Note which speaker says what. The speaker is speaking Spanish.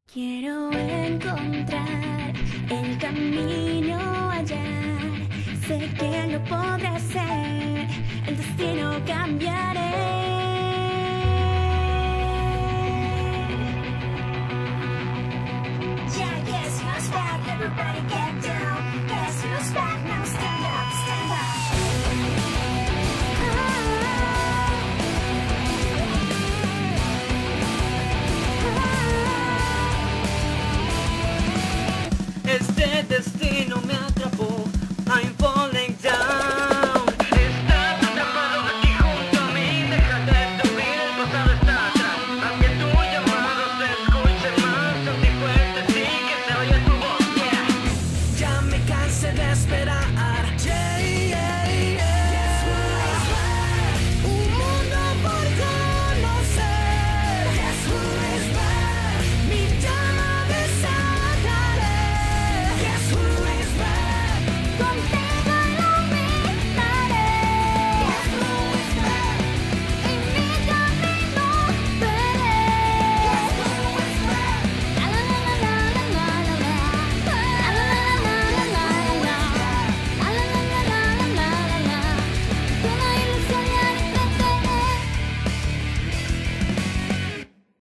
Speaker 1: Quiero encontrar el camino allá. Sé que lo podré hacer, el destino cambiaré. Yeah, guess who's back? Everybody get